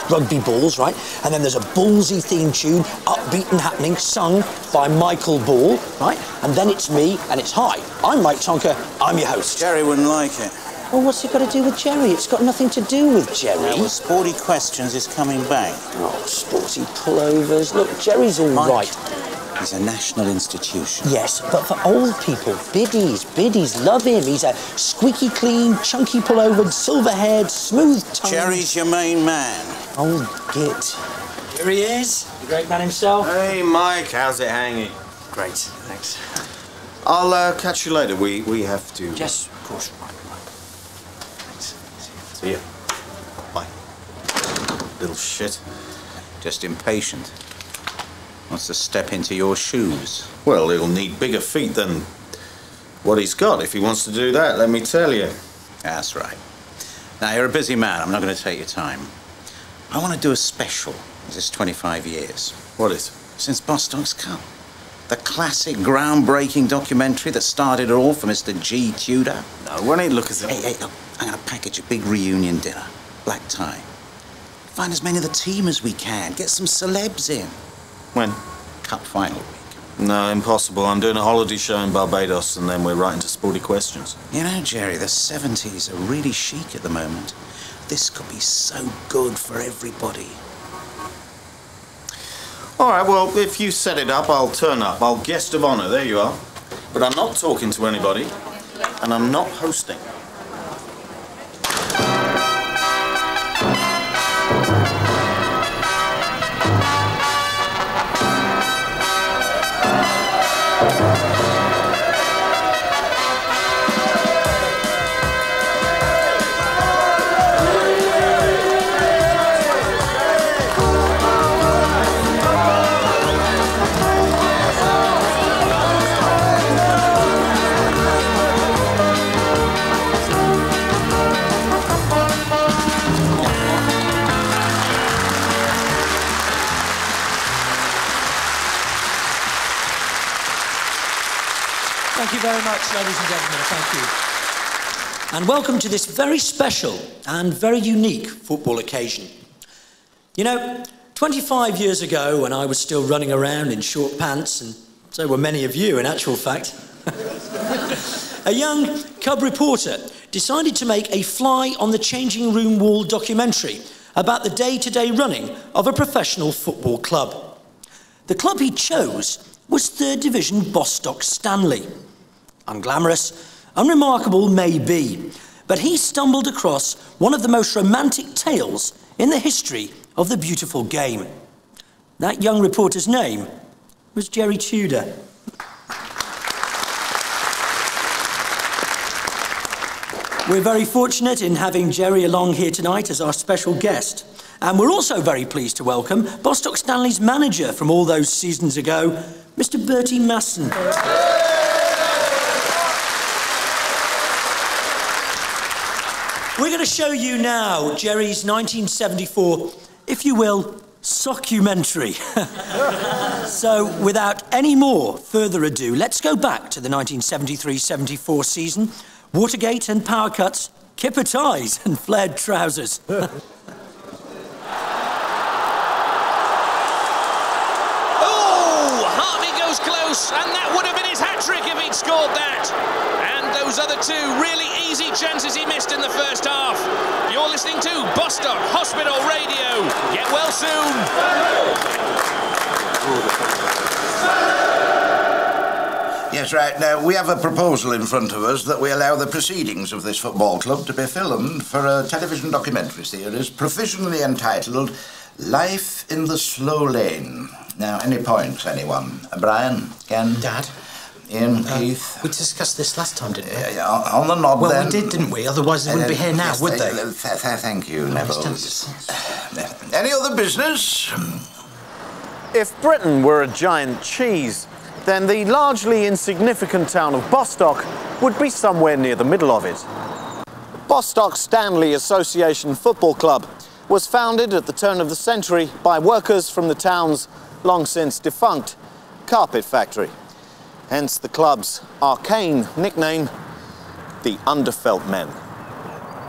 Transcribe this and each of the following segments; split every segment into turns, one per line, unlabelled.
rugby balls, right? And then there's a ballsy theme tune, upbeat and happening, sung by Michael Ball, right? And then it's me, and it's hi, I'm Mike Tonker, I'm your host.
Jerry wouldn't like it.
Well, what's it got to do with Jerry? It's got nothing to do with Jerry.
Well, Sporty Questions is coming back.
Oh, sporty pullovers. Look, Jerry's all
Mike,
right.
He's a national institution.
Yes, but for old people, biddies love him. He's a squeaky clean, chunky pullovered, silver-haired, smooth-tongued...
Jerry's your main man.
Old git. Here he is, the great man himself.
Hey, Mike, how's it hanging?
Great, thanks.
I'll catch you later. We have to...
Yes, of course. Right.
Thanks. See you. Bye. Little shit.
Just impatient. Wants to step into your shoes.
Well, he'll need bigger feet than what he's got if he wants to do that, let me tell you.
That's right. Now, you're a busy man. I'm not going to take your time. I want to do a special. This is 25 years.
What is?
Since Bostock's come. The classic, groundbreaking documentary that started it all for Mr. G. Tudor.
No, when he look at it...
Hey, look, I'm going to package a big reunion dinner. Black tie. Find as many of the team as we can. Get some celebs in.
When?
Cup final week.
No, impossible. I'm doing a holiday show in Barbados and then we're right into Sporty Questions.
You know, Jerry, the 70s are really chic at the moment. This could be so good for everybody.
All right, well, if you set it up, I'll turn up. I'll guest of honor. There you are. But I'm not talking to anybody and I'm not hosting.
Thank you very much, ladies and gentlemen. Thank you. And welcome to this very special and very unique football occasion. You know, 25 years ago, when I was still running around in short pants, and so were many of you, in actual fact, a young cub reporter decided to make a fly-on-the-changing room wall documentary about the day-to-day running of a professional football club. The club he chose was 3rd Division Bostock Stanley. Unglamorous, unremarkable maybe, but he stumbled across one of the most romantic tales in the history of the beautiful game. That young reporter's name was Jerry Tudor. We're very fortunate in having Jerry along here tonight as our special guest. And we're also very pleased to welcome Bostock Stanley's manager from all those seasons ago, Mr. Bertie Masson. We're going to show you now Jerry's 1974, if you will, sockumentary. So, without any more further ado, let's go back to the 1973-74 season. Watergate and power cuts, kipper ties and flared trousers.
Close, and that would have been his hat-trick if he'd scored that. And those other two really easy chances he missed in the first half. You're listening to Bostock Hospital Radio. Get well soon.
Yes, right. Now, we have a proposal in front of us that we allow the proceedings of this football club to be filmed for a television documentary series provisionally entitled Life in the Slow Lane. Now, any points, anyone? Brian, Ken?
Dad?
Ian, Keith?
We discussed this last time, didn't we?
On the nod,
well,
then.
Well, we did, didn't we? Otherwise they wouldn't be here now,
yes,
would they?
Thank you, Neville. Any other business?
If Britain were a giant cheese, then the largely insignificant town of Bostock would be somewhere near the middle of it. Bostock Stanley Association Football Club was founded at the turn of the century by workers from the town's long since defunct carpet factory. Hence the club's arcane nickname, the Underfelt Men.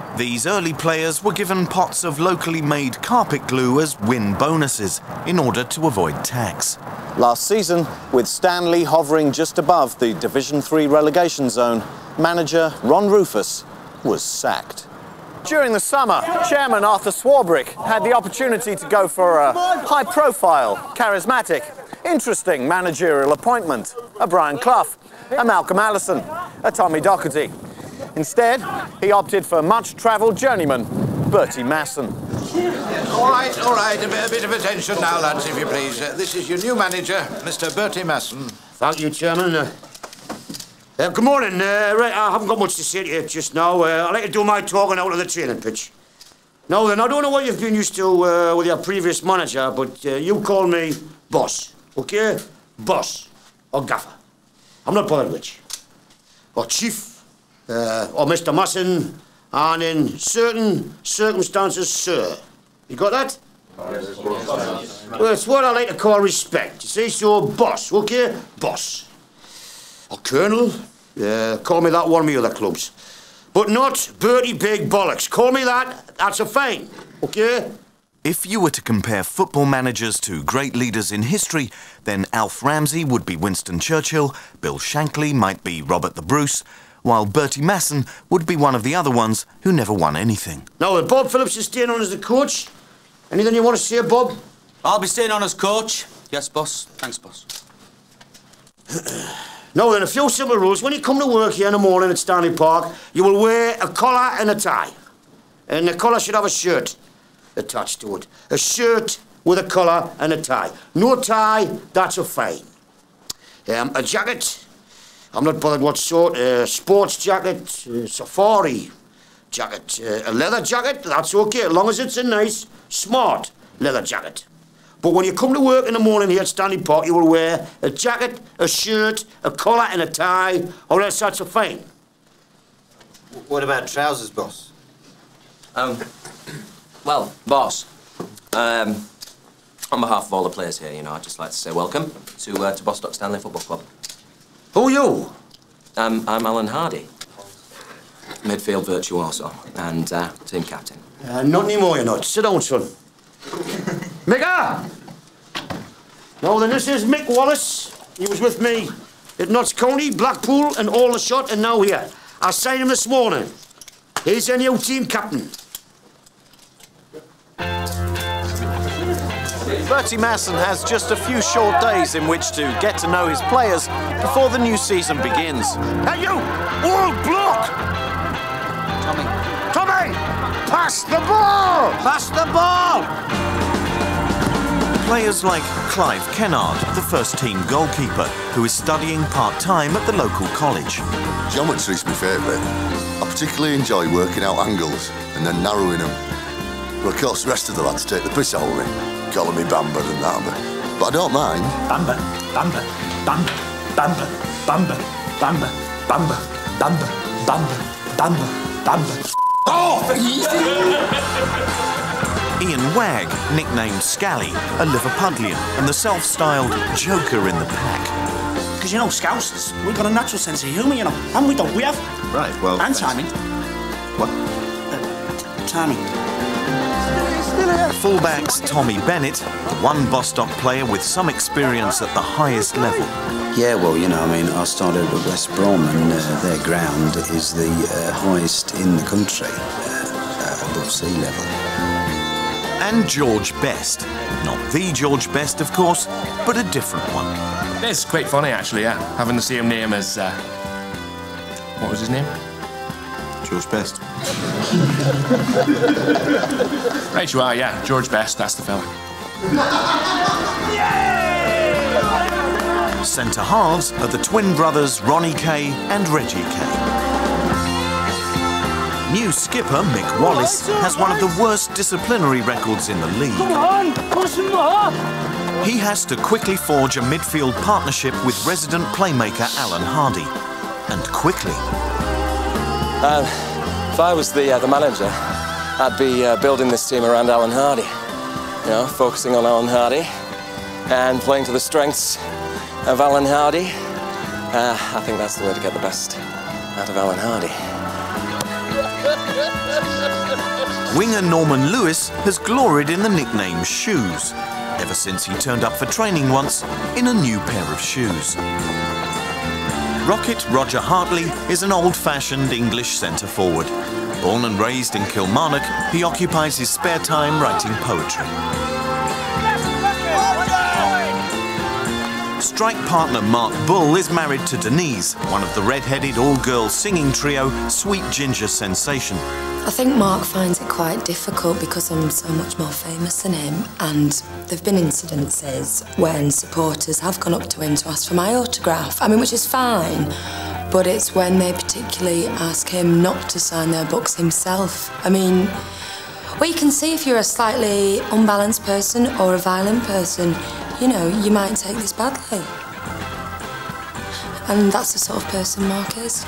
These early players were given pots of locally made carpet glue as win bonuses in order to avoid tax.
Last season, with Stanley hovering just above the Division 3 relegation zone, manager Ron Rufus was sacked. During the summer, Chairman Arthur Swarbrick had the opportunity to go for a high-profile, charismatic, interesting managerial appointment, a Brian Clough, a Malcolm Allison, a Tommy Docherty. Instead, he opted for much-travelled journeyman Bertie Masson.
All right, a bit of attention now, lads, if you please. This is your new manager, Mr. Bertie Masson.
Thank you, Chairman. Good morning. Right, I haven't got much to say to you just now. I'd like to do my talking out on the training pitch. Now then, I don't know what you've been used to with your previous manager, but you call me boss, OK? Boss or gaffer. I'm not bothered which. Or chief, or Mr. Masson, and in certain circumstances, sir. You got that? Well, it's what I like to call respect, you see? So, boss, OK? Boss. Or colonel, call me that one of my other clubs. But not Bertie Big Bollocks. Call me that, that's a fine, OK?
If you were to compare football managers to great leaders in history, then Alf Ramsey would be Winston Churchill, Bill Shankly might be Robert the Bruce, while Bertie Masson would be one of the other ones who never won anything.
Now, Bob Phillips is staying on as the coach. Anything you want to say, Bob?
I'll be staying on as coach. Yes, boss. Thanks, boss.
Now then, a few simple rules. When you come to work here in the morning at Stanley Park, you will wear a collar and a tie. And the collar should have a shirt attached to it. A shirt with a collar and a tie. No tie, that's a fine. A jacket, I'm not bothered what sort. Sports jacket, safari jacket. A leather jacket, that's okay, as long as it's a nice, smart leather jacket. But when you come to work in the morning here at Stanley Park, you will wear a jacket, a shirt, a collar and a tie, or else that's a fine.
What about trousers, boss?
Well, boss, on behalf of all the players here, you know, I'd just like to say welcome to Bostock Stanley Football Club.
Who are you?
I'm Alan Hardy, midfield virtuoso and team captain.
Not anymore, you're not. Sit down, son. Micah! Now then, this is Mick Wallace. He was with me at Notts County, Blackpool and Aldershot, and now here. I signed him this morning. He's a new team captain.
Bertie Masson has just a few short days in which to get to know his players before the new season begins.
Hey, you! Old block! Tommy! Pass the ball! Pass the ball!
Players like Clive Kennard, the first-team goalkeeper, who is studying part-time at the local college.
Geometry's my favourite. I particularly enjoy working out angles and then narrowing them. But of course, the rest of the lads take the piss out of me, calling me Bamba and that, but I don't mind.
Bamba, Bamba, Bamba, Bamba, Bamba, Bamba, Bamba, Bamba, Bamba, Bamba, Bamba. Oh!
Ian Wagg, nicknamed Scally, a Liverpudlian and the self-styled joker in the pack.
Because, you know, Scousers, we've got a natural sense of humour, you know. And we don't, we have.
Right, well...
And timing.
What?
Timing.
Fullbacks Tommy Bennett, the one Bostock player with some experience at the highest level.
Yeah, well, you know, I mean, I started at West Brom and their ground is the highest in the country, above sea level.
And George Best. Not the George Best, of course, but a different one.
It's quite funny, actually, yeah, having the same name as... what was his name?
George Best.
Right you are, yeah. George Best, that's the fella.
Centre halves are the twin brothers Ronnie Kay and Reggie Kay. New skipper Mick Wallace has one of the worst disciplinary records in the league.
Come on, push him up!
He has to quickly forge a midfield partnership with resident playmaker Alan Hardy. And quickly.
If I was the manager, I'd be building this team around Alan Hardy. You know, focusing on Alan Hardy and playing to the strengths of Alan Hardy. I think that's the way to get the best out of Alan Hardy.
Winger Norman Lewis has gloried in the nickname Shoes, ever since he turned up for training once in a new pair of shoes. Rocket Roger Hartley is an old-fashioned English centre-forward. Born and raised in Kilmarnock, he occupies his spare time writing poetry. Strike partner Mark Bull is married to Denise, one of the red-headed all-girl singing trio Sweet Ginger Sensation.
I think Mark finds it quite difficult because I'm so much more famous than him, and there've been incidences when supporters have gone up to him to ask for my autograph. I mean, which is fine, but it's when they particularly ask him not to sign their books himself. I mean, well, you can see if you're a slightly unbalanced person or a violent person, you know, you might take this badly. And that's the sort of person Mark is.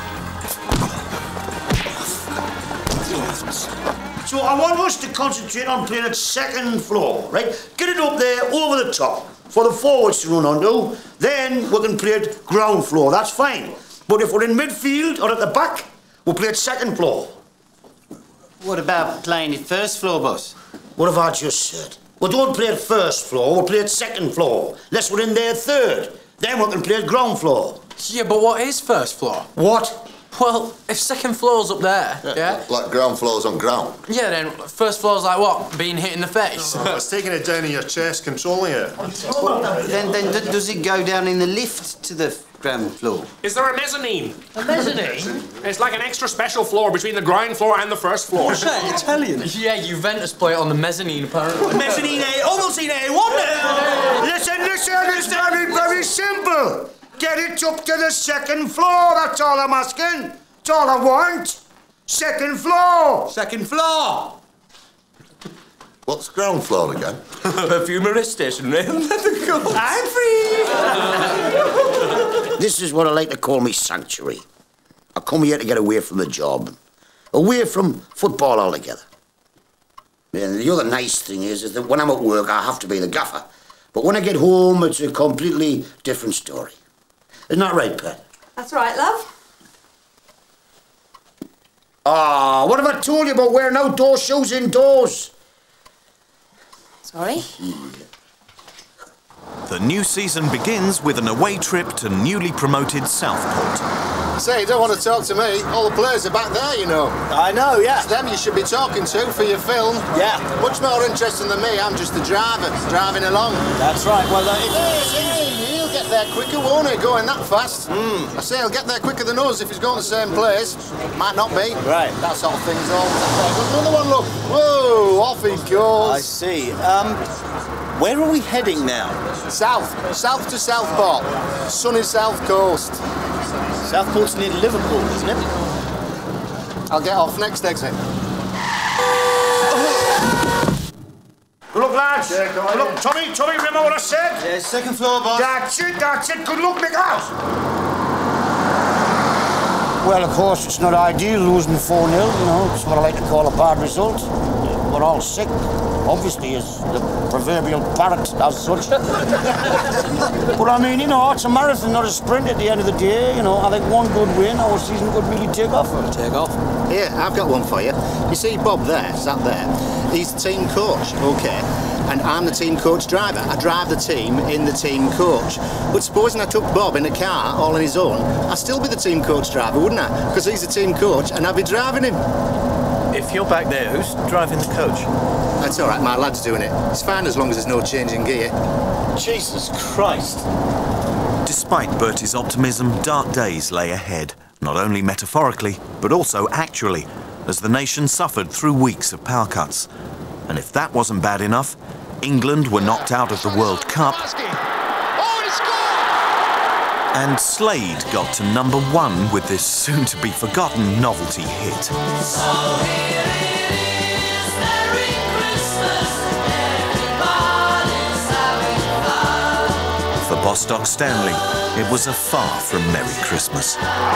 So I want us to concentrate on playing at second floor, right? Get it up there over the top for the forwards to run onto. Then we can play at ground floor, that's fine. But if we're in midfield or at the back, we'll play at second floor.
What about playing at first floor, boss?
What have I just said? We don't play at first floor, we'll play at second floor. Unless we're in there third. Then we can play at ground floor.
Yeah, but what is first floor?
What?
Well, if second floor's up there, yeah?
Like ground floor's on ground.
Yeah, then first floor's like what? Being hit in the face?
Oh, it's taking it down in your chest, controlling it.
Then does it go down in the lift to the ground floor?
Is there a mezzanine?
A mezzanine?
It's like an extra special floor between the ground floor and the first floor.
What's that, Italian? Yeah, Juventus play it on the mezzanine, apparently.
Mezzanine A, almost in A1. Listen, it's very simple. Get it up to the second floor, that's all I'm asking. That's all I want. Second floor.
Second floor.
What's ground floor again?
Perfumery station. I'm free.
This is what I like to call me sanctuary. I come here to get away from the job. Away from football altogether. And the other nice thing is that when I'm at work, I have to be the gaffer. But when I get home, it's a completely different story. Isn't that right, Pat?
That's right, love.
Ah, what have I told you about wearing outdoor shoes indoors?
Sorry?
The new season begins with an away trip to newly promoted Southport.
Say, you don't want to talk to me. All the players are back there, you know.
I know, yeah.
It's them you should be talking to for your film.
Yeah.
Much more interesting than me. I'm just the driver, driving along.
That's right. Well,
he'll get there quicker, won't he, going that fast? I say he'll get there quicker than us if he's going to the same place. Might not be.
Right.
That sort of thing's all. Another one, look. Whoa, off he goes.
I see. Where are we heading now?
South to Southport. Sunny South Coast.
Southport's near Liverpool, isn't it?
I'll get off next exit.
Good luck, lads. Yeah, good luck. Tommy, remember what I said?
Yeah, second floor, boss.
That's it. Good luck, Nicholas.
Well, of course, it's not ideal losing 4-0, you know. It's what I like to call a bad result. We're all sick, obviously, as the proverbial parrot as such. But I mean, you know, it's a marathon, not a sprint at the end of the day. You know, I think one good win, our season could really take off.
Take off?
Here, I've got one for you. You see Bob there, sat there? He's the team coach, OK? And I'm the team coach driver. I drive the team in the team coach. But supposing I took Bob in a car all on his own, I'd still be the team coach driver, wouldn't I? Because he's the team coach and I'd be driving him.
If you're back there, who's driving the coach?
That's all right, my lad's doing it. It's fine as long as there's no change in gear.
Jesus Christ.
Despite Bertie's optimism, dark days lay ahead, not only metaphorically, but also actually, as the nation suffered through weeks of power cuts. And if that wasn't bad enough, England were knocked out of the World Cup, and Slade got to #1 with this soon-to-be-forgotten novelty hit. For Bostock Stanley, it was a far from Merry Christmas.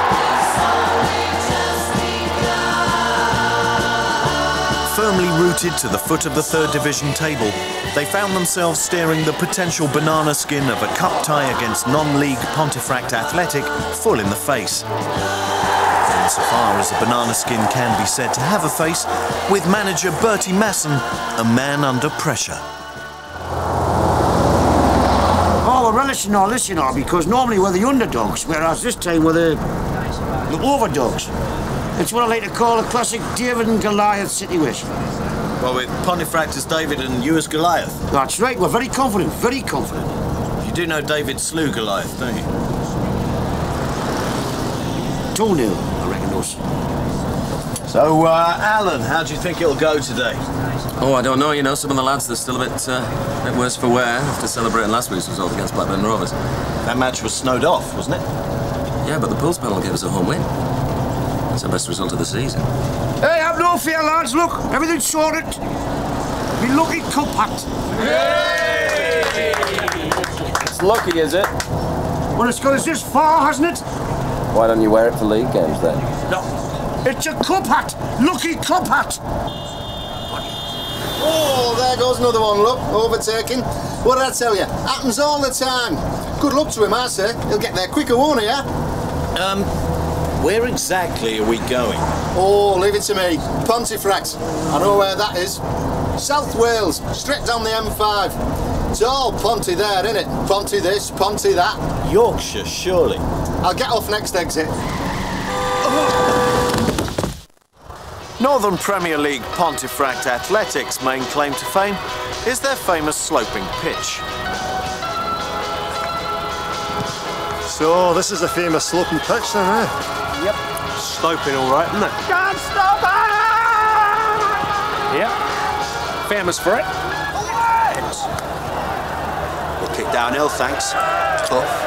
Firmly rooted to the foot of the 3rd Division table, they found themselves staring the potential banana skin of a cup tie against non-league Pontefract Athletic full in the face. insofar as a banana skin can be said to have a face, with manager Bertie Masson a man under pressure.
Oh, we're relishing all this, you know, because normally we're the underdogs, whereas this time we're the overdogs. It's what I like to call a classic David and Goliath situation.
Well, with Pontefract as David and you as Goliath.
That's right, we're very confident, very confident.
You do know David slew Goliath, don't you?
2-0, I reckon us.
So, Alan, how do you think it'll go today?
Oh, I don't know, you know, some of the lads, they're still a bit worse for wear after celebrating last week's result against Blackburn Rovers.
That match was snowed off, wasn't it?
Yeah, but the Pulse panel gave us a home win. It's the best result of the season.
Hey, have no fear, lads, look, everything's sorted. Me lucky cup hat.
Yay! It's lucky, is it?
Well, it's got us this far, hasn't it?
Why don't you wear it for league games, then?
No, it's a cup hat, lucky cup hat.
Oh, there goes another one, look, overtaking. What did I tell you? Happens all the time. Good luck to him, I say. He'll get there quicker, won't he,
Where exactly are we going?
Oh, leave it to me. Pontefract. I know where that is. South Wales, straight down the M5. It's all Ponty there, isn't it? Ponty this, Ponty that.
Yorkshire, surely.
I'll get off next exit.
Northern Premier League Pontefract Athletics' main claim to fame is their famous sloping pitch.
So, this is a famous sloping pitch then, eh?
Yep. Sloping all right, isn't it?
Can't stop it!
Yep. Famous for it.
We'll kick downhill, thanks. Tough.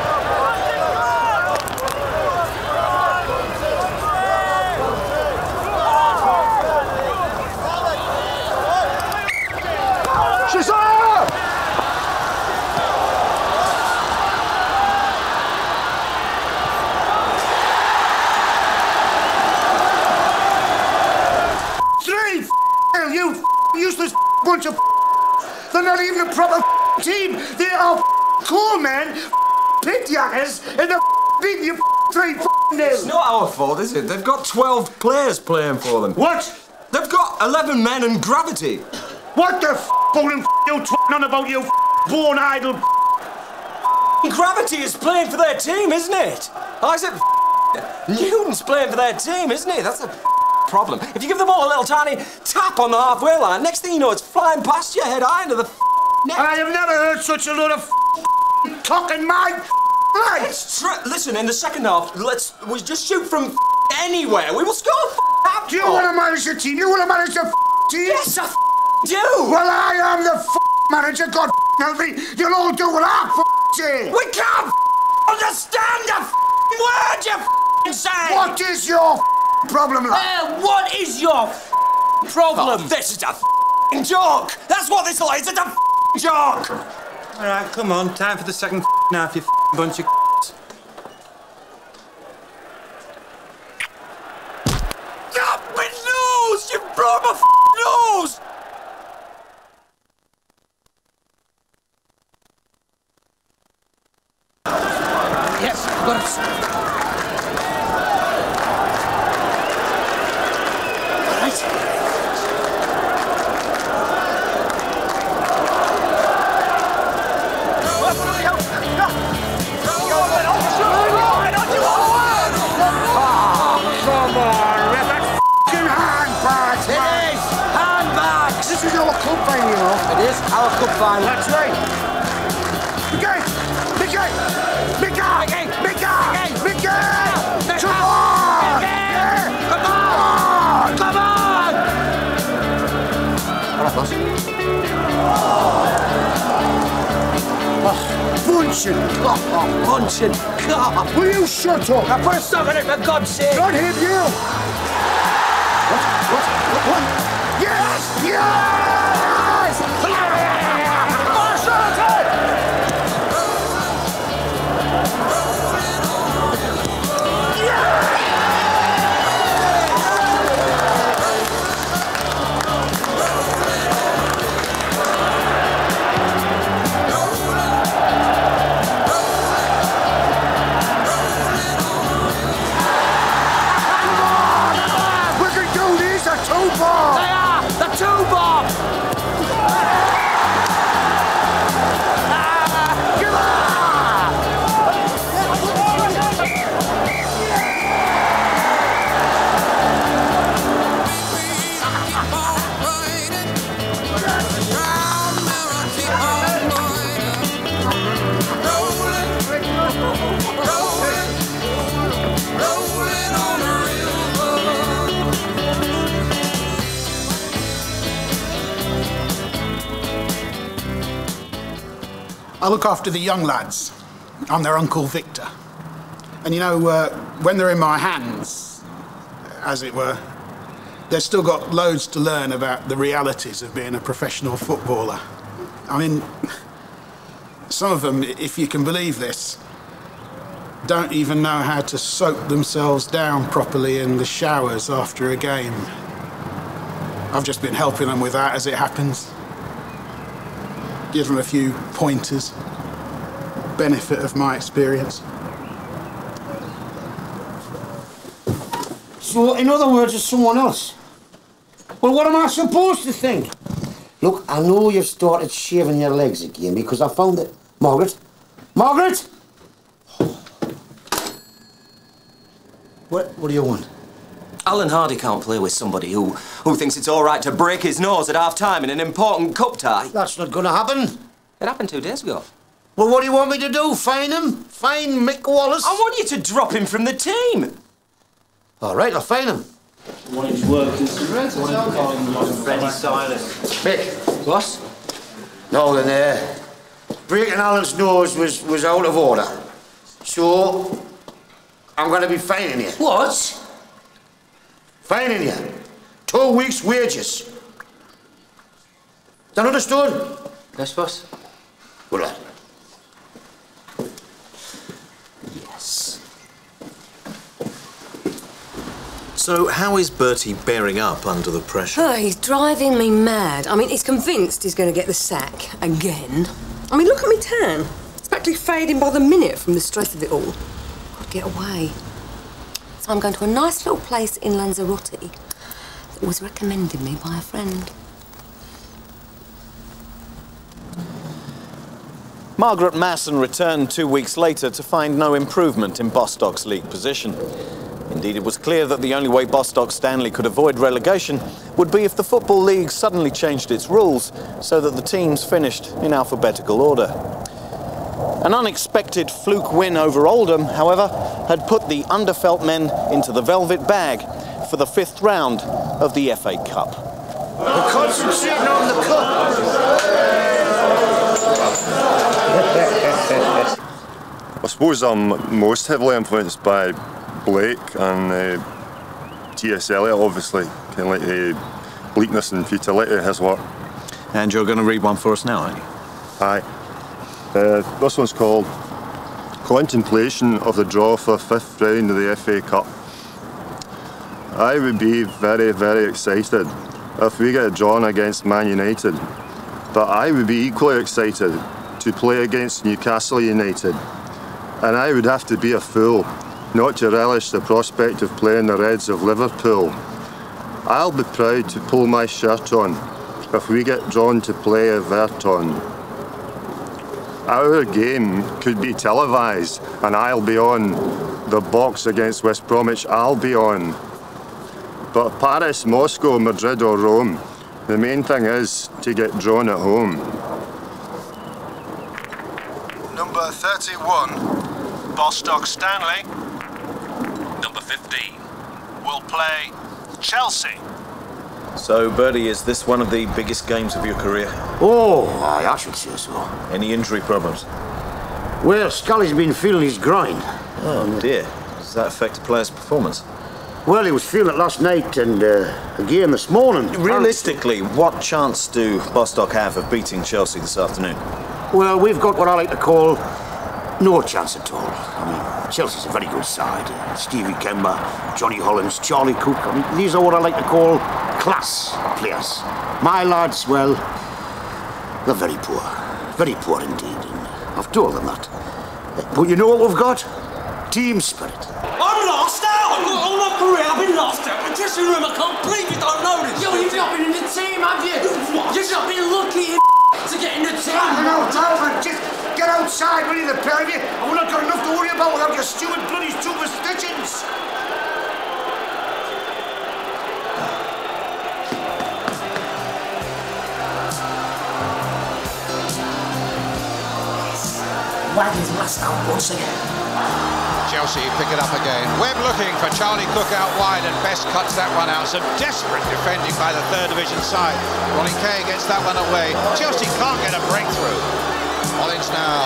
Useless bunch of they're not even a proper team. They are cool men, pit yackers, and they're beating you 3-0.
It's not our fault, is it? They've got 12 players playing for them.
What?
They've got 11 men and gravity.
What the bowling you twatting on about, you born idle?
Gravity is playing for their team, isn't it? Isaac Newton's playing for their team, isn't he? That's a problem. If you give them all a little tiny tap on the halfway line, next thing you know, it's flying past your head high into the net.
I have never heard such a lot of talk in my life.
Listen, in the second half, we just shoot from anywhere. We will score.
Do you want to manage the team? You want to manage the team?
Yes, I do.
Well, I am the manager. God help me. You'll all do what I say.
We can't understand a word you say.
What is your problem, lad?
What is your problem? Oh, this is a joke. That's what this is. It's a joke.
All right, come on. Time for the second half, you bunch of
Stop my nose! You broke my nose!
Yes, but this is our cup final, you know.
It is our cup final.
That's right. Mickey! Come on! Come on! All right, boss.
Bunching.
Will you shut up?
I put a stop on it, for God's sake.
Not him, you! What? Yes!
I look after the young lads. I'm their Uncle Victor. And you know, when they're in my hands, as it were, they've still got loads to learn about the realities of being a professional footballer. I mean, some of them, if you can believe this, don't even know how to soak themselves down properly in the showers after a game. I've just been helping them with that as it happens. Give them a few pointers. Benefit of my experience.
So, in other words, it's someone else. Well, what am I supposed to think? Look, I know you've started shaving your legs again because I found it. Margaret? Margaret? What do you want?
Alan Hardy can't play with somebody who thinks it's all right to break his nose at half-time in an important cup tie.
That's not going to happen.
It happened 2 days ago.
Well, what do you want me to do? Fine him? Fine Mick Wallace?
I want you to drop him from the team.
All right, I'll fine him.
One of his workers. Freddie Silas.
Mick.
What?
No, then, breaking Alan's nose was out of order. So, I'm going to be fining you.
What?
Fining you. 2 weeks' wages. Is that understood?
Yes, boss.
Good lad.
Yes.
So how is Bertie bearing up under the pressure?
Oh, he's driving me mad. I mean, he's convinced he's going to get the sack again. I mean, look at me tan. It's practically fading by the minute from the stress of it all. I'd get away. So I'm going to a nice little place in Lanzarote that was recommended me by a friend.
Margaret Masson returned 2 weeks later to find no improvement in Bostock's league position. Indeed, it was clear that the only way Bostock Stanley could avoid relegation would be if the Football League suddenly changed its rules so that the teams finished in alphabetical order. An unexpected fluke win over Oldham, however, had put the underfelt men into the velvet bag for the 5th round of the FA Cup.
We're concentrating on the cup.
I suppose I'm most heavily influenced by Blake and T.S. Eliot, obviously. Kind of like the bleakness and futility of his work.
And you're going to read one for us now, aren't you?
Aye. This one's called Contemplation of the Draw for the 5th round of the FA Cup. I would be very, very excited if we get drawn against Man United, but I would be equally excited to play against Newcastle United, and I would have to be a fool not to relish the prospect of playing the Reds of Liverpool. I'll be proud to pull my shirt on if we get drawn to play Everton. Our game could be televised and I'll be on. The box against West Bromwich I'll be on. But Paris, Moscow, Madrid or Rome, the main thing is to get drawn at home.
Number 31, Bostock Stanley. Number 15, will play Chelsea.
So, Bertie, is this one of the biggest games of your career?
Oh, I should say so.
Any injury problems?
Well, Scully's been feeling his groin.
Oh, dear. Does that affect a player's performance?
Well, he was feeling it last night and again this morning.
Realistically, what chance do Bostock have of beating Chelsea this afternoon?
Well, we've got what I like to call no chance at all. I mean, Chelsea's a very good side. Stevie Kemba, Johnny Hollins, Charlie Cook. I mean, these are what I like to call class players. My lads, well, they're very poor indeed. And I've told them that. But you know what we've got? Team spirit.
I'm lost out! All my career I've been lost out. The dressing room, I can't believe you don't know this.
Yeah, well, you've not been in the team, have you?
What?
You've not been lucky to get in the team.
No, Dalvin, just get outside, will you, the pair of you? I've not got enough to worry about without your stupid bloody superstitions.
Wagons last out once again.
Chelsea pick it up again. Webb looking for Charlie Cook out wide and Best cuts that one out. Some desperate defending by the 3rd Division side. Ronnie Kay gets that one away. Chelsea can't get a breakthrough. Hollins now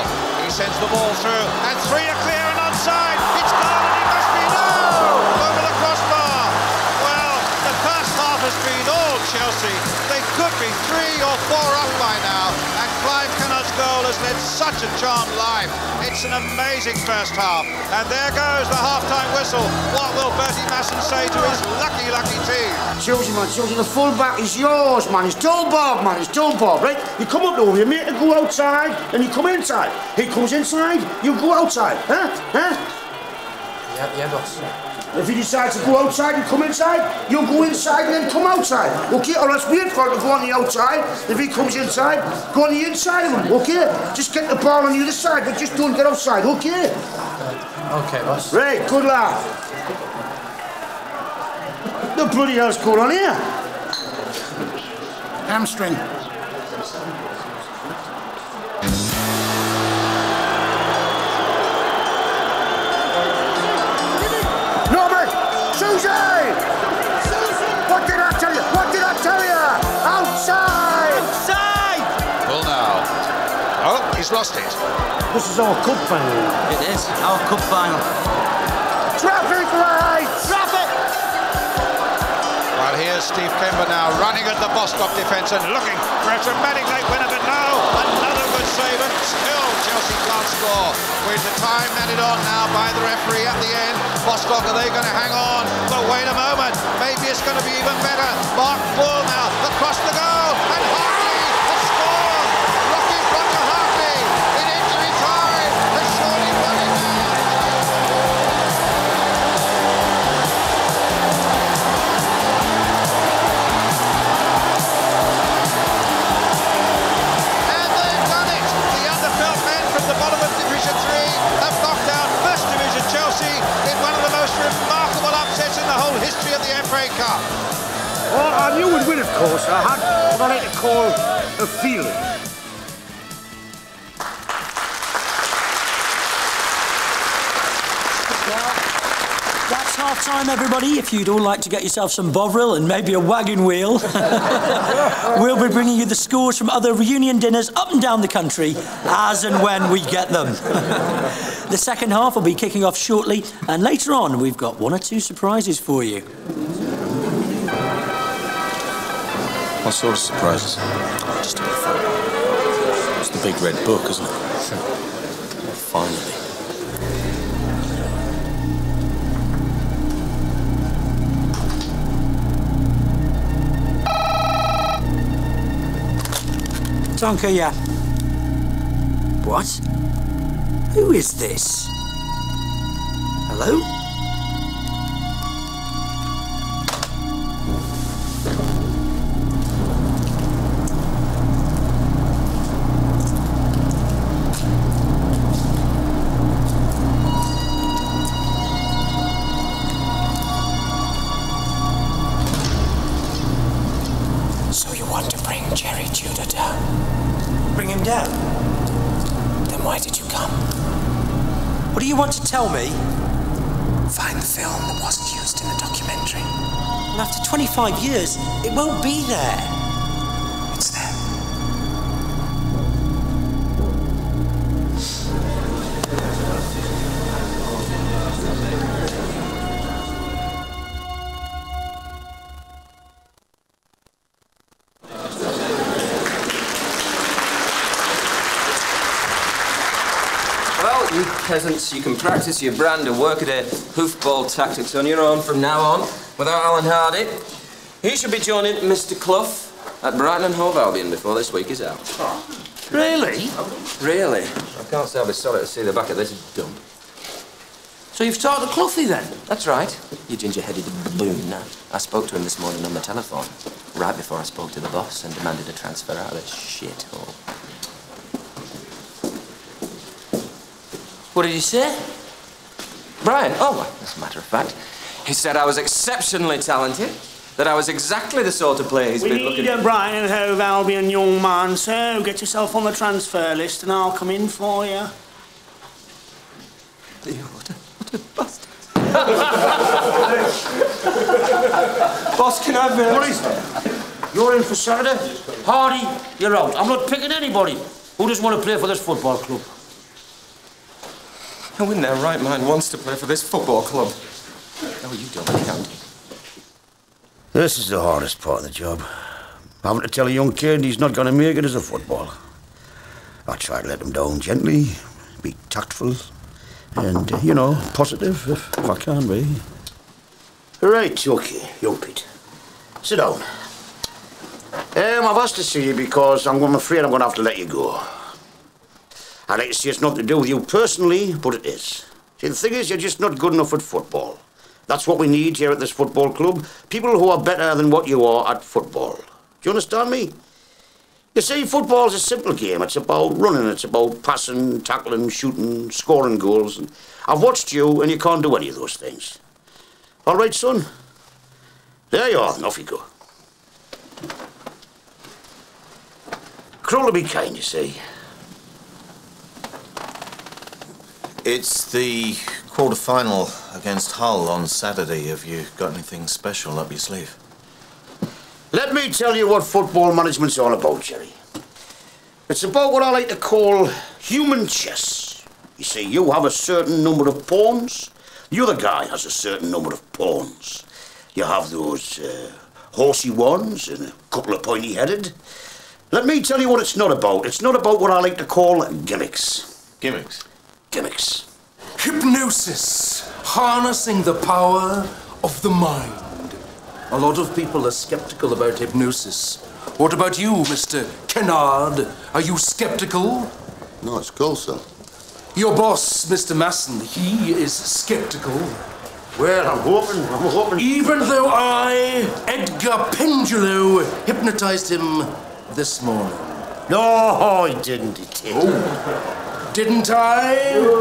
sends the ball through, and 3 are clear and onside. It's gone, and it must be no! Over the crossbar. Well, the first half has been all Chelsea. They could be 3 or 4 up by now, and Clive Kennett's goal has led such a charmed life. It's an amazing first half, and there goes the half-time whistle. What will Bertie Masson say to his lucky, lucky team?
Chelsea, man, Chelsea, the full-back is yours, man. It's Joe Bob, man. It's Joe Bob, right? You come up over, you make it go outside, and you come inside. He comes inside, you go outside. Huh?
Yeah, boss.
If he decides to go outside and come inside, you go inside and then come outside. Okay, or else wait for him to go on the outside. If he comes inside, go on the inside of him, okay? Just get the ball on the other side, but just don't get outside, okay?
Okay, boss.
Right, good lad. What the bloody hell's going on here?
Hamstring.
Susie! What did I tell you? What did I tell you? Outside! Outside!
Well, now. Oh, he's lost it.
This is our cup final.
It is our cup final.
Traffic lights! Traffic!
Well, here's Steve Kember now running at the Bostock defence and looking for a dramatic late winner, but no, another good save, and still Chelsea can't score. With the time added on now by the referee at the end. Bostock, are they going to hang on? But wait a moment, maybe it's going to be even better. Mark Bull now across the goal, and Hartley has scored. Rocky Roger Hartley in injury time has surely won it now. And they've done it. The underfelt men from the bottom of Division 3 have knocked out First Division Chelsea in one of the most remarkable upsets in the whole history of the FA Cup.
Well, I knew we'd win, of course. I had what I like to call a feeling.
That's half-time, everybody. If you'd all like to get yourself some Bovril and maybe a wagon wheel, we'll be bringing you the scores from other reunion dinners up and down the country, as and when we get them. The second half will be kicking off shortly, and later on, we've got 1 or 2 surprises for you.
What sort of surprises? Just a bit of fun. It's the big red book, isn't it? Finally.
Tonka, yeah. What? Who is this? Hello?
So you want to bring Jerry Tudor down?
Bring him down?
Then why did you come?
What do you want to tell me?
Find the film that wasn't used in the documentary.
And after 25 years, it won't be there.
It's there.
Well, you peasants, you can practice your brand of workaday hoofball tactics on your own from now on, without Alan Hardy. He should be joining Mr. Clough at Brighton and Hove Albion before this week is out.
Really?
Really? I can't say I'll be sorry to see the back of this dump.
So you've talked to Cloughie then?
That's right. You ginger-headed baboon. I spoke to him this morning on the telephone, right before I spoke to the boss and demanded a transfer out of this shithole. What did he say? Brian? Oh, well, as a matter of fact, he said I was exceptionally talented, that I was exactly the sort of player he's been looking for.
We need a Brighton and Hove Albion young man, so get yourself on the transfer list and I'll come in for you.
What a bastard. Boss, can I have
What is that? You're in for Saturday? Hardy, you're out. I'm not picking anybody who doesn't want to play for this football club.
Who in their right mind wants to play for this football club? No, you don't, can't you?
This is the hardest part of the job. Having to tell a young kid he's not going to make it as a footballer. I try to let him down gently, be tactful, and, you know, positive if I can be. Right, okay, young Pete. Sit down. I've asked to see you because I'm afraid I'm going to have to let you go. I'd like to say it's nothing to do with you personally, but it is. See, the thing is, you're just not good enough at football. That's what we need here at this football club. People who are better than what you are at football. Do you understand me? You see, football's a simple game. It's about running, it's about passing, tackling, shooting, scoring goals. And I've watched you, and you can't do any of those things. All right, son? There you are, and off you go. Cruel to be kind, you see.
It's the quarter-final against Hull on Saturday. Have you got anything special up your sleeve?
Let me tell you what football management's all about, Jerry. It's about what I like to call human chess. You see, you have a certain number of pawns. The other guy has a certain number of pawns. You have those horsey ones and a couple of pointy-headed. Let me tell you what it's not about. It's not about what I like to call gimmicks.
Gimmicks?
Gimmicks.
Hypnosis. Harnessing the power of the mind. A lot of people are skeptical about hypnosis. What about you, Mr. Kennard? Are you skeptical?
No, it's cool, sir.
Your boss, Mr. Masson, he is skeptical.
Well, I'm hoping...
Even though I, Edgar Pendulo, hypnotized him this morning.
No, I didn't.
Oh. Didn't I?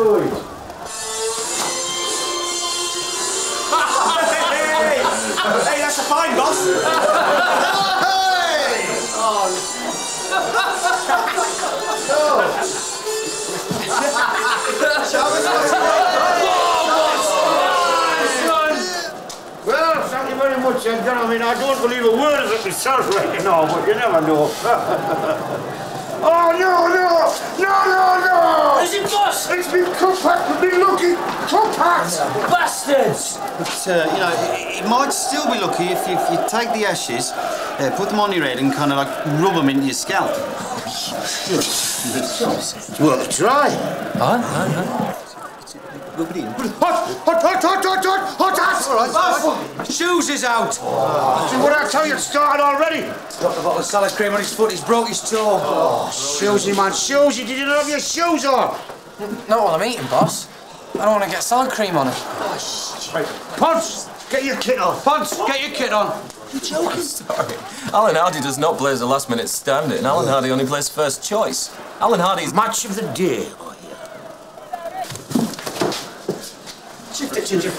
Hey, that's a fine, boss.
Hey! Well, thank you very much, Edgar. I mean, I don't believe a word of it myself right now, but you never know. Oh, no!
Is it, boss?
It's been cut to be lucky. Cut
Bastards!
But, you know, it might still be lucky if you take the ashes, put them on your head and kind of like rub them into your scalp.
It's worth a try.
Huh?
Rub it in.
Hot!
All right, boss. Shoes is out.
See what I tell you, it started already.
Dropped a bottle of salad cream on his foot, he's broke his toe.
Oh, Susie, man, Susie, did you not have your shoes on?
Not while I'm eating, boss. I don't want to get salad cream on it.
Right. Ponce, get your kit on.
Ponce, get your kit on.
You're joking? Sorry. Alan Hardy does not play as a last-minute stand-in. Alan Hardy only plays first choice. Alan Hardy's...
Match of the day.
Shift it, Ginger.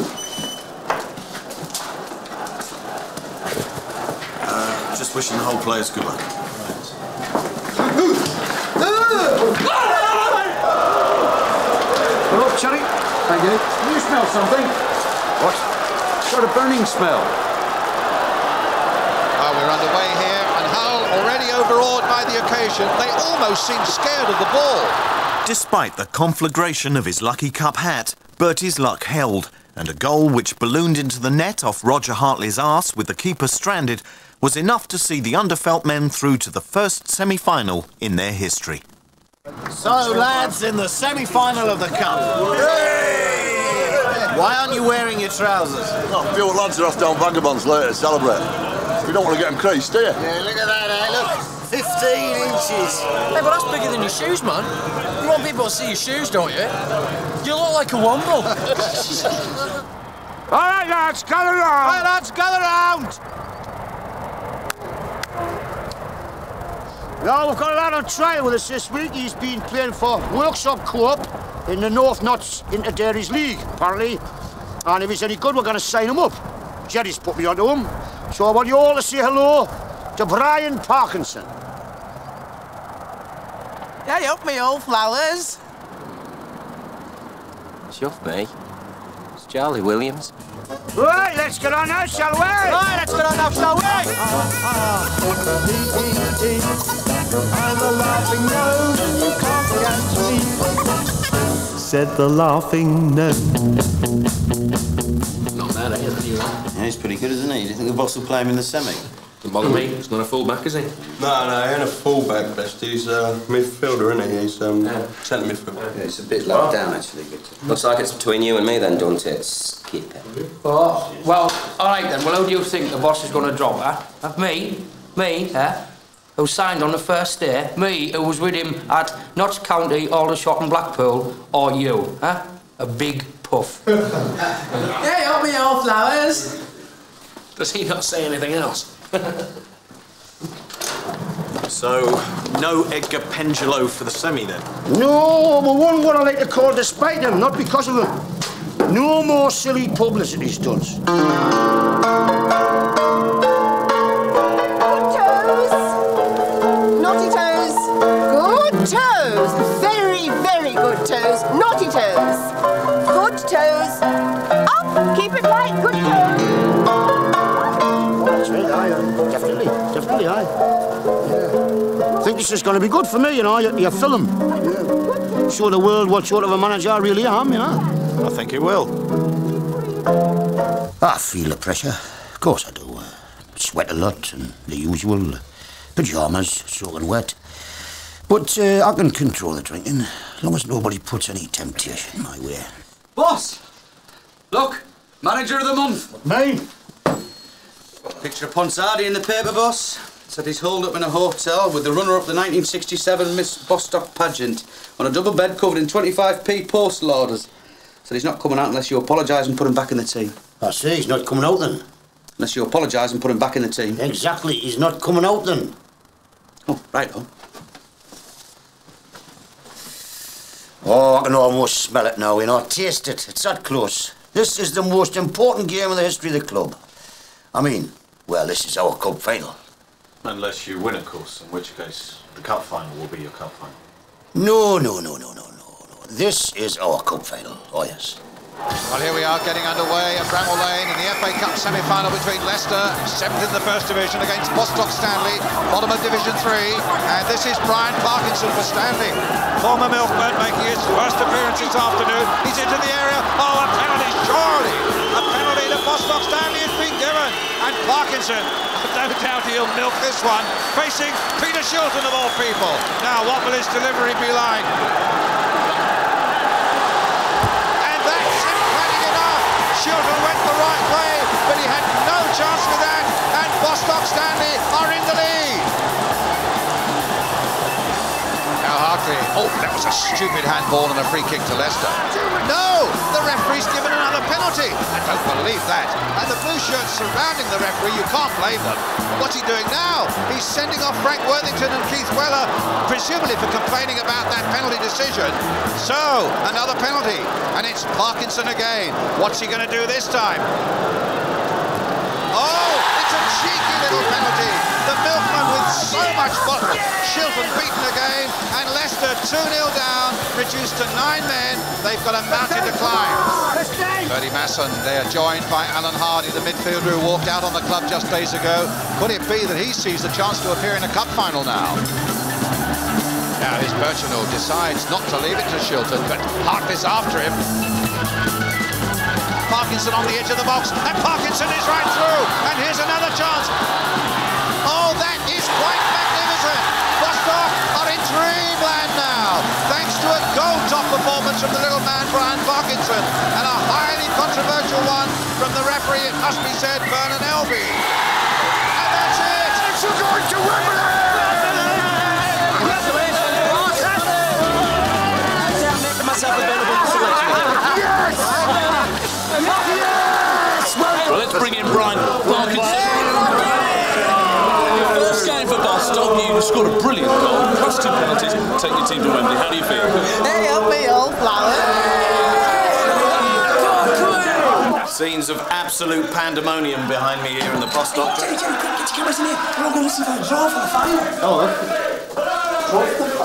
Just wishing the whole players good luck.
Well, up, Cherry. Thank you. Can you smell something? What? Got a burning smell.
We're underway here, and Hull, already overawed by the occasion, they almost seem scared of the ball.
Despite the conflagration of his lucky cup hat, Bertie's luck held, and a goal which ballooned into the net off Roger Hartley's arse with the keeper stranded was enough to see the Underfelt men through to the first semi-final in their history.
So, lads, in the semi-final of the cup. Why aren't you wearing your trousers?
Oh, a few lads are off down Vagabonds later to celebrate. You don't want to get them creased, do you?
Yeah, look at that, eh? Look. 15 inches.
Hey, but that's bigger than your shoes, man. You want people to see your shoes, don't you? You look like a womble.
All right, lads, gather round.
Right, lads, gather round.
Now, we've got a lad on trial with us this week. He's been playing for Workshop Co-op in the North Notts Inter-Dairies League, apparently. And if he's any good, we're going to sign him up. Jerry's put me onto him. So I want you all to say hello to Brian Parkinson.
Hey up, me old flowers.
Chuff me. It's Charlie Williams.
Right, let's get on now, shall we?
Right, let's get on now, shall we? I'm a laughing rose and you can't catch me.
said the laughing no.
Not bad, eh?
Yeah, he's pretty good, isn't he? Do you think the boss will play him in the semi?
Doesn't bother me. He's not a full-back, is he?
No, he ain't a full-back, best. He's midfielder, isn't he? He's centre midfielder.
Yeah, it's a bit low down, actually, Victor.
Looks like it's between you and me then, don't it, Skipper?
Oh, well, all right then. Well, who do you think the boss is going to drop, huh? Me? Me, eh? Who signed on the first day? Me, who was with him at Notts County, Aldershot and Blackpool? Or you, huh? A big puff.
Hey, help me all flowers.
Does he not say anything else?
So, no Edgar Pengelow for the semi then?
No, we won what I like to call despite him, not because of him. No more silly publicity stunts.
Naughty toes. Good toes. Very, very good toes. Naughty toes. Good toes. Up. Keep it light. Good toes.
Oh, that's right, aye. Definitely, aye. Yeah. I think this is going to be good for me, you know, your film. Yeah. Show the world what sort of a manager I really am, you know.
I think it will.
I feel the pressure. Of course I do. Sweat a lot and the usual. Pyjamas, soaking wet. But I can control the drinking, as long as nobody puts any temptation my way.
Boss! Look, manager of the month.
Me?
Picture of Ponsardi in the paper, boss. Said he's holed up in a hotel with the runner-up the 1967 Miss Bostock pageant on a double bed covered in 25p postal orders. Said he's not coming out unless you apologise and put him back in the team.
I say he's not coming out then.
Unless you apologise and put him back in the team.
Exactly, he's not coming out then.
Oh, right on.
Oh, I can almost smell it now, you know. Taste it. It's that close. This is the most important game in the history of the club. I mean, well, this is our cup final.
Unless you win, of course, in which case the cup final will be your cup final.
No. This is our cup final. Oh, yes.
Well, here we are getting underway at Bramall Lane in the FA Cup semi-final between Leicester, 7th in the First Division, against Bostock Stanley, bottom of Division 3. And this is Brian Parkinson for Stanley. Former milkman making his first appearance this afternoon. He's into the area. Oh, a penalty, surely. A penalty to Bostock Stanley has been given. And Parkinson, no doubt he'll milk this one, facing Peter Shilton of all people. Now, what will his delivery be like? Shilton went the right way, but he had no chance with that, and Bostock Stanley are in the lead. Now Hartley, oh, that was a stupid handball and a free kick to Leicester. No, the referee's given another penalty. I don't believe that. And the blue shirts surrounding the referee, you can't blame them. What's he doing now? He's sending off Frank Worthington and Keith Weller, presumably for complaining about that penalty decision. So, another penalty, and it's Parkinson again. What's he going to do this time? Oh, it's a cheeky little penalty. The milkman with so much bottle. Shilton beaten again, and Leicester 2-0 down, reduced to 9 men. They've got a mountain to climb. Bertie Masson, they are joined by Alan Hardy, the midfielder who walked out on the club just days ago. Could it be that he sees the chance to appear in a cup final now? Now his Birchenall decides not to leave it to Shilton, but Hartley's after him. Parkinson on the edge of the box, and Parkinson is right through, and here's another chance. Oh, that is quite magnificent. Bostock are in dreamland now, thanks to a goal-top performance from the little man, Brian Parkinson, and a highly controversial one from the referee, it must be said, Vernon Elby. And that's it! It's going to Wembley!
Myself available for selection.
Yes! Yes!
Well, let's bring in Brian Parkinson. First game for Bostock, you scored a brilliant goal, plus 2 penalties, take your team to Wembley. How do you feel?
Hey, help me, old flower.
Scenes of absolute pandemonium behind me here in the Bostock.
Get your cameras in here. We're all going to listen to the draw for the final.
Oh,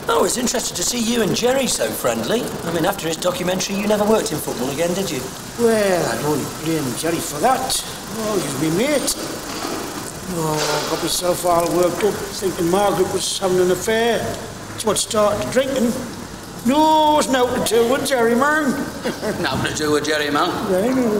Oh, it's interesting to see you and Jerry so friendly. I mean, after his documentary, you never worked in football again, did you?
Well, I don't blame Jerry for that. Oh, he's my mate. Oh, I got myself all worked up thinking Margaret was having an affair. That's what started drinking. No, it's nothing to do with Jerry, man.
Nothing to do with Jerry, man.
I know.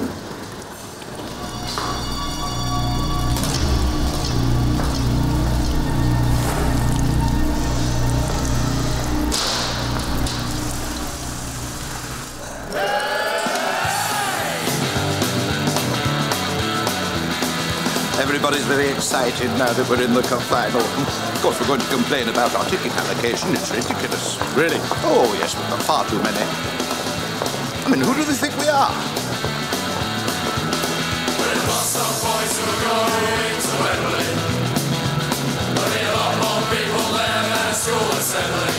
Everybody's very excited now that we're in the cup final. Of course, we're going to complain about our ticket allocation. It's ridiculous. Really? Oh, yes, we've got far too many. I mean, who do they think we are?
We're Bostock boys who are going to Wembley. There'll be a lot more people there than a school assembly.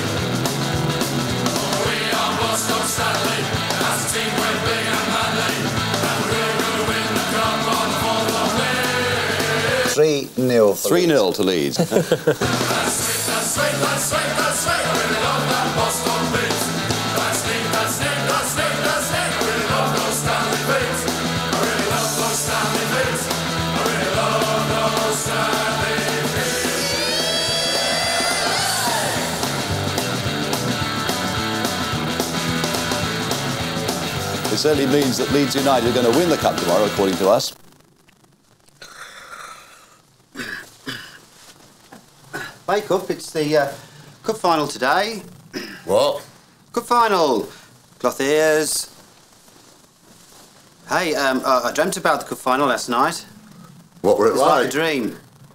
We are Bostock Stanley. As a team, we're big and manly. And we're going to win the cup on the 4th of May.
3-0. 3-0 to Leeds.
That's sweet, that's sweet, that's sweet, that's sweet. I really love that Boston beat. That's neat, that's neat, that's neat, that's neat. I really love those Stanley beats. I really love those Stanley beats. I really love those Stanley
It certainly means that Leeds United are going to win the cup tomorrow, according to us.
Wake up, it's the cup final today.
What?
Cup final. Cloth ears. Hey, I dreamt about the cup final last night.
What were it
It's like a dream.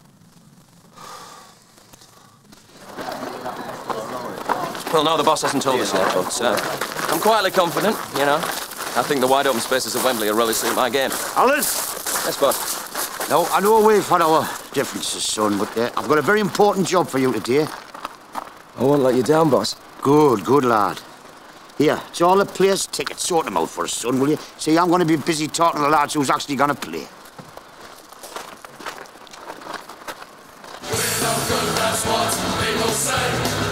Well, no, the boss hasn't told us yet, but I'm quietly confident, you know. I think the wide-open spaces at Wembley will really suit my game.
Alan?
Yes, boss.
No, I know we've had our differences, son, but I've got a very important job for you today.
I won't let you down, boss.
Good, good lad. Here, it's all the players' tickets. Sort them out for us, son, will you? See, I'm going to be busy talking to the lads who's actually going to play.
We're no good, that's what people say.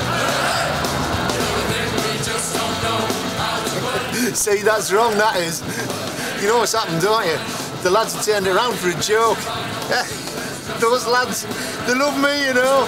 We just don't know how to play.
See, that's wrong, that is. You know what's happened, don't you? The lads have turned it around for a joke. Those lads, they love me, you know.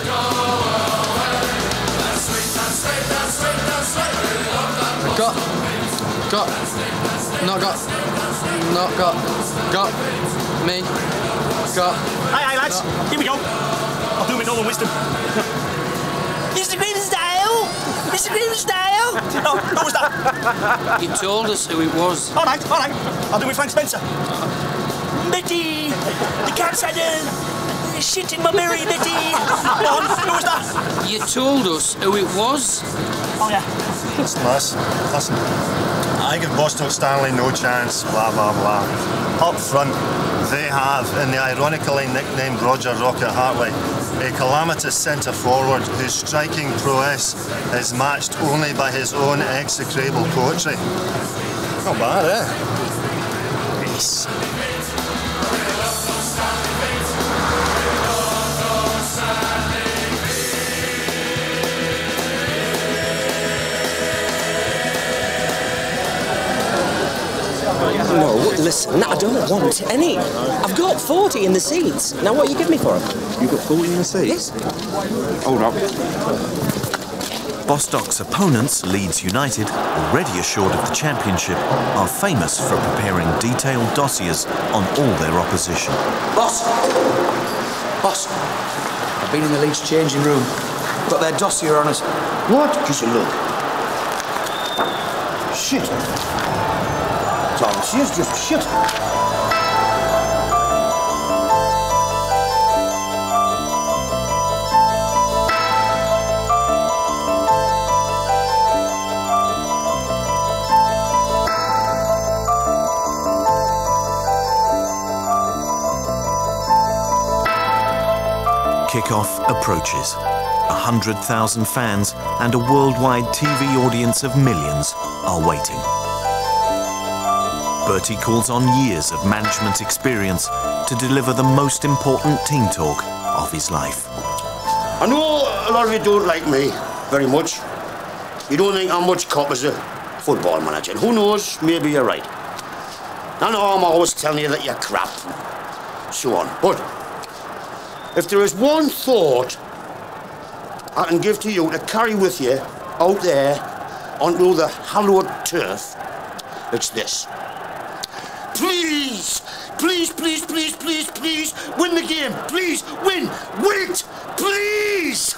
Aye, lads, here we go. I'll do my Northern wisdom.
Mr. Grimsdale! Mr. Grimsdale!
No, who was that?
You told us who it was.
All right, I'll do it, Frank Spencer.
Betty! The cat's had a shit in my mirror, Betty!
Go on, who was that?
You told us who it was.
Oh, yeah.
Listen, listen. I give Bostock Stanley no chance, blah, blah, blah. Up front, they have, in the ironically nicknamed Roger Rocket Hartley, a calamitous centre-forward whose striking prowess is matched only by his own execrable poetry. Not bad, eh? Peace.
No, listen, I don't want any. I've got 40 in the seats. Now what you give me for them?
You've got 40 in the seats?
Yes.
Hold on.
Bostock's opponents, Leeds United, already assured of the championship, are famous for preparing detailed dossiers on all their opposition.
Boss! Boss! I've been in the Leeds changing room. Got their dossier on us.
What? Just a look. Shit. Tom, she's just shit.
Kickoff approaches. 100,000 fans and a worldwide TV audience of millions are waiting. Bertie calls on years of management experience to deliver the most important team talk of his life.
I know a lot of you don't like me, very much. You don't think I'm much cop as a football manager. And who knows, maybe you're right. I know I'm always telling you that you're crap, so on. But if there is one thought I can give to you to carry with you out there onto the hallowed turf, it's this. Please, please, please, please, please, please, win the game. Please, win it, please.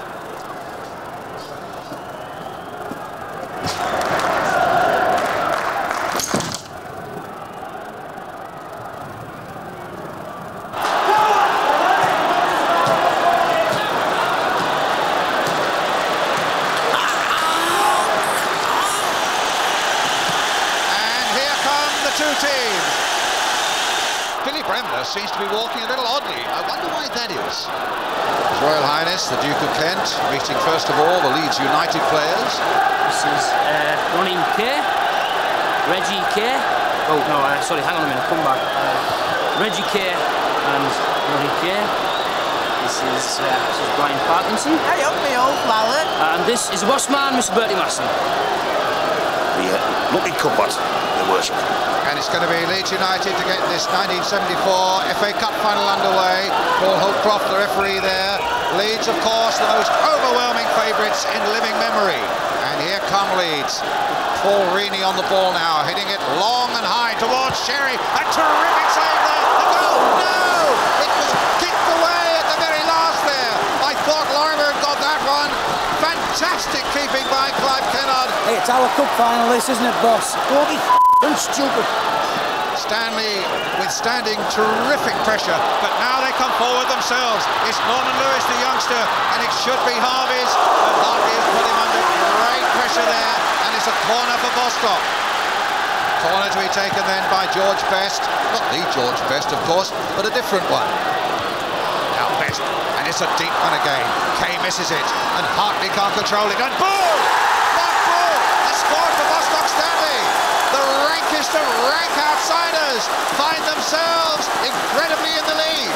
Seems to be walking a little oddly. I wonder why that is. His Royal Highness, the Duke of Kent, meeting first of all the Leeds United players.
This is Ronnie K, Reggie K. Oh no, sorry, hang on a minute, come back. Reggie K and Ronnie K. This is Brian Parkinson.
Hey up, me old flower.
And this is the boss man, Mr. Bertie Masson.
The lucky cupboard, your worship.
And it's going to be Leeds United to get this 1974 FA Cup final underway. Paul Holcroft, the referee there. Leeds, of course, the most overwhelming favourites in living memory. And here come Leeds. Paul Reaney on the ball now, hitting it long and high towards Sherry. A terrific save there. The goal! No! It was kicked away at the very last there. I thought Lorimer had got that one. Fantastic keeping by Clive Kennard.
Hey, it's our cup final, this, isn't it, boss? Don't be stupid.
Stanley withstanding terrific pressure, but now they come forward themselves. It's Norman Lewis, the youngster, and it should be Harvey's, but Harvey has put him under great pressure there, and it's a corner for Bostock. Corner to be taken then by George Best, not the George Best, of course, but a different one. Now Best, and it's a deep one again. Kay misses it, and Hartley can't control it, and boom! That ball has scored for Bostock Stanley. The rankest of rank outsiders find themselves incredibly in the lead.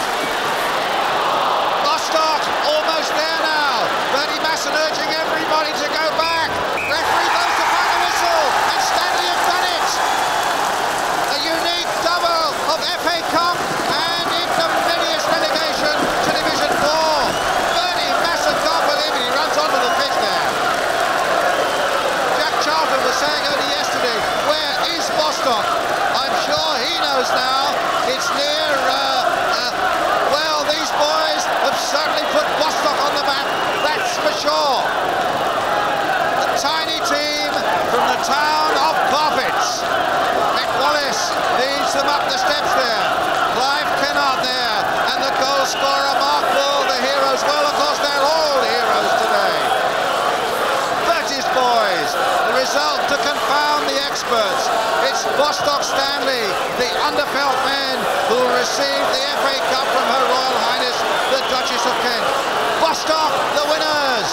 Bostock almost there now. Bertie Masson urging everybody to go back. Referee goes to find the whistle, and Stanley have done it. A unique double of FA Cup and ignominious relegation to Division 4. Bertie Masson can't believe it. He runs onto the pitch there. Jack Charlton was saying only yesterday, where is Bostock? I'm sure he knows now. It's near, well, these boys have certainly put Bostock on the map, that's for sure. The tiny team from the town of Carpets. Mick Wallace leads them up the steps there. Clive Kennard there, and the goal scorer Mark Bull, the heroes. Well, of course, they're all heroes today. Bertie's boys, the result to confound the experts. It's Bostock Stanley, the underfelt men who received the FA Cup from Her Royal Highness, the Duchess of Kent. Bostock, the winners!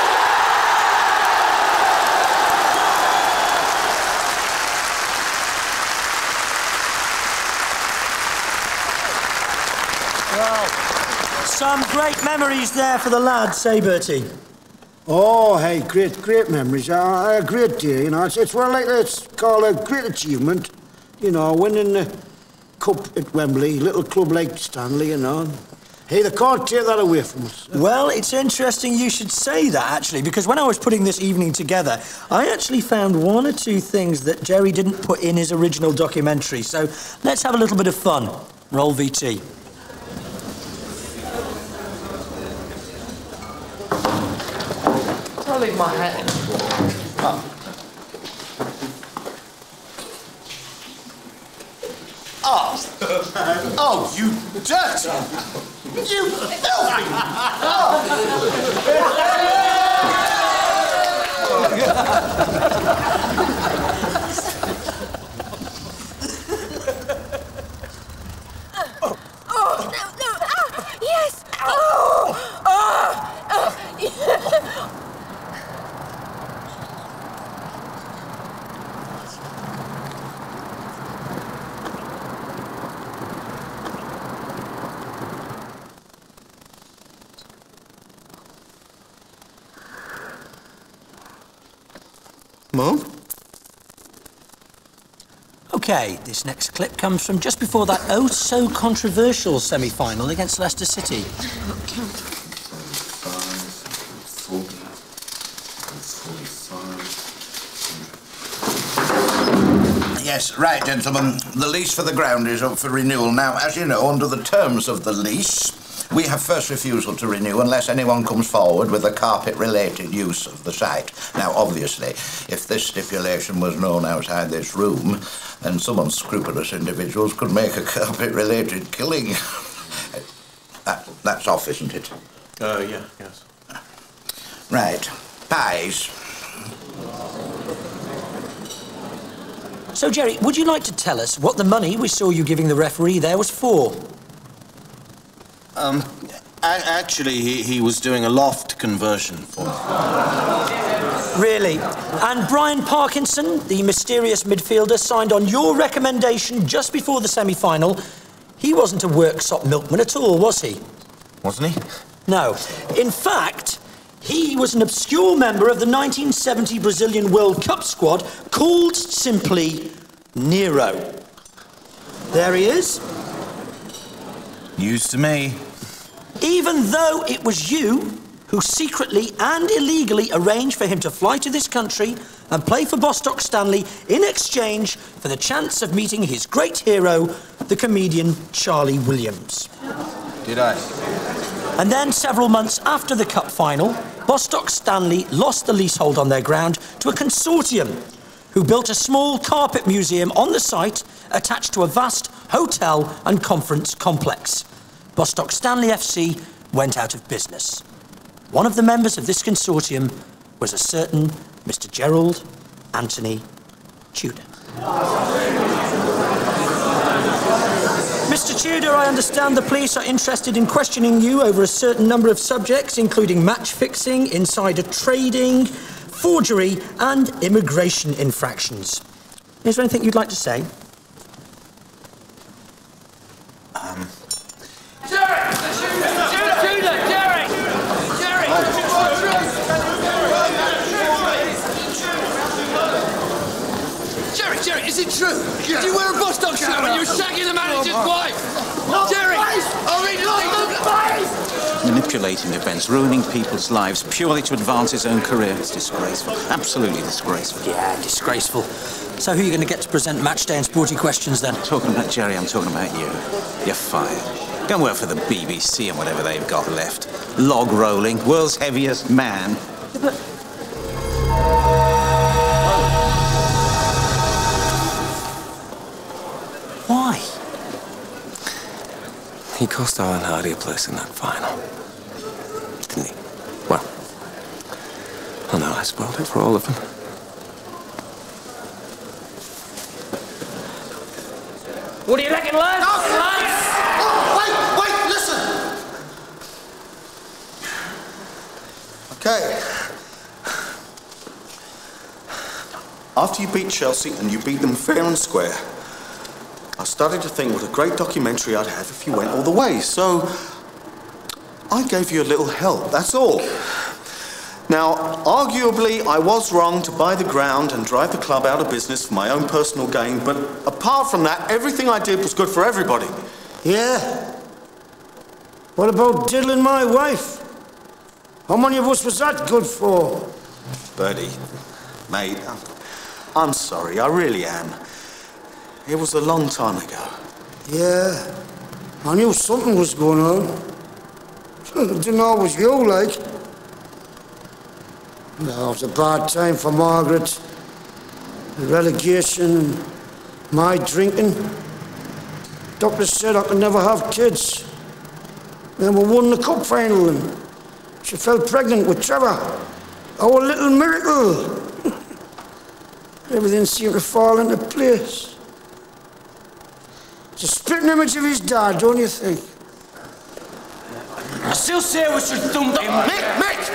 Well, some great memories there for the lads, say Bertie.
Oh, hey, great memories. A great day, you know. It's well, like it's called a great achievement. You know, winning the cup at Wembley, little club like Stanley, you know. Hey, they can't take that away from us.
Well, it's interesting you should say that, actually, because when I was putting this evening together, I actually found one or two things that Jerry didn't put in his original documentary. So let's have a little bit of fun. Roll VT.
I'll leave my hat in.
Oh, you dirty! You filthy!
Oh, no. Yes! Oh!
Mum?
OK, this next clip comes from just before that oh-so-controversial semi-final against Leicester City.
Yes, right, gentlemen. The lease for the ground is up for renewal now. As you know, under the terms of the lease, we have first refusal to renew unless anyone comes forward with a carpet-related use of the site. Now, obviously, if this stipulation was known outside this room, then some unscrupulous individuals could make a carpet-related killing. That's off, isn't it?
Yeah, yes.
Right. Pies.
So, Jerry, would you like to tell us what the money we saw you giving the referee there was for?
Actually, he was doing a loft conversion for me.
Really? And Brian Parkinson, the mysterious midfielder, signed on your recommendation just before the semi-final. He wasn't a worksop milkman at all, was he?
Wasn't he?
No. In fact, he was an obscure member of the 1970 Brazilian World Cup squad called simply Nero. There he is.
News to me.
Even though it was you who secretly and illegally arranged for him to fly to this country and play for Bostock Stanley in exchange for the chance of meeting his great hero, the comedian Charlie Williams.
Did I?
And then, several months after the cup final, Bostock Stanley lost the leasehold on their ground to a consortium who built a small carpet museum on the site attached to a vast hotel and conference complex. Bostock Stanley FC went out of business. One of the members of this consortium was a certain Mr. Gerald Anthony Tudor. Mr. Tudor, I understand the police are interested in questioning you over a certain number of subjects, including match fixing, insider trading, forgery, and immigration infractions. Is there anything you'd like to say?
Jerry, is it true? Did you wear a Bostock shirt when you were shagging the manager's wife? Jerry!
Manipulating events, ruining people's lives purely to advance his own career. It's disgraceful. Absolutely disgraceful.
Yeah, disgraceful. So who are you going to get to present matchday and sporty questions then?
I'm talking about Jerry, I'm talking about you. You're fired. Go and work for the BBC and whatever they've got left. Log rolling, world's heaviest man.
Yeah, but... Why?
He cost Alan Hardy a place in that final. Didn't he? Well, I know I spoiled it for all of them.
What do you reckon, lads?
Oh, wait, listen! Okay. After you beat Chelsea, and you beat them fair and square, I started to think what a great documentary I'd have if you went all the way, so I gave you a little help, that's all. Now, arguably, I was wrong to buy the ground and drive the club out of business for my own personal gain, but apart from that, everything I did was good for everybody.
Yeah? What about diddling my wife? How many of us was that good for?
Bertie, mate, I'm sorry, I really am. It was a long time ago.
Yeah, I knew something was going on. Didn't know it was you, like. No, it was a bad time for Margaret. The relegation and my drinking. Doctor said I could never have kids. Then we won the cup final and she fell pregnant with Trevor. Our little miracle. Everything seemed to fall into place. It's a spitting image of his dad, don't you think?
I still say we should dump him.
Mick!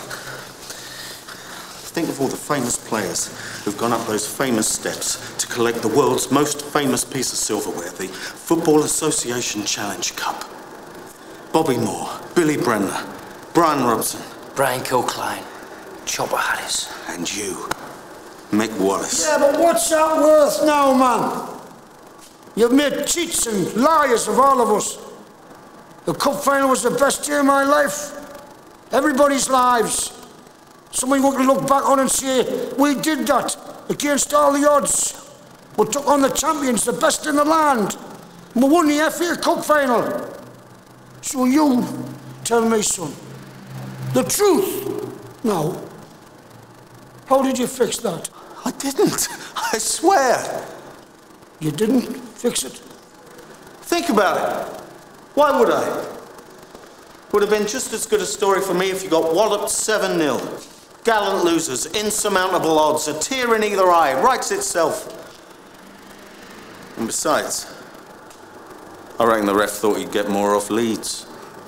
Think of all the famous players who've gone up those famous steps to collect the world's most famous piece of silverware, the Football Association Challenge Cup. Bobby Moore, Billy Bremner, Brian Robson.
Brian Kilcline, Chopper Harris.
And you. Mick Wallace.
Yeah, but what's that worth now, man? You've made cheats and liars of all of us. The cup final was the best day of my life. Everybody's lives. Somebody who can look back on and say, we did that against all the odds. We took on the champions, the best in the land. And we won the FA Cup final. So you tell me, son, the truth. Now, how did you fix that?
I didn't. I swear.
You didn't fix it?
Think about it. Why would I? Would have been just as good a story for me if you got walloped 7-0. Gallant losers, insurmountable odds, a tear in either eye, writes itself. And besides, I reckon the ref thought he'd get more off Leeds.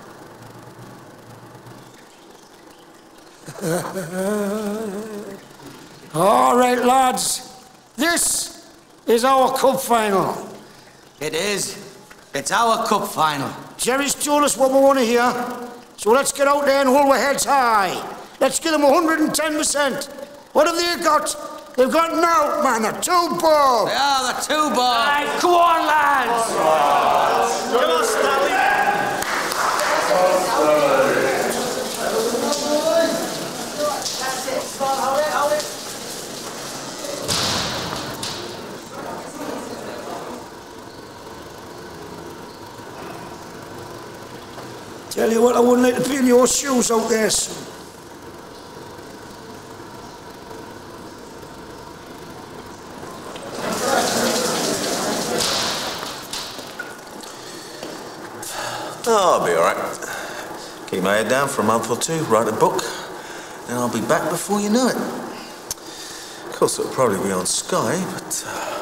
All right, lads. This is our cup final.
It is. It's our cup final.
Jerry's told us what we want to hear, so let's get out there and hold our heads high. Let's give them 110%. What have they got? They've got now, man, the 2 ball.
They are the 2 ball.
Right, come on, lads.
Come on, Stanley. Tell you what, I wouldn't like to be in your shoes out there, son.
Oh, I'll be all right. Keep my head down for a month or two, write a book, then I'll be back before you know it. Of course, it'll probably be on Sky, but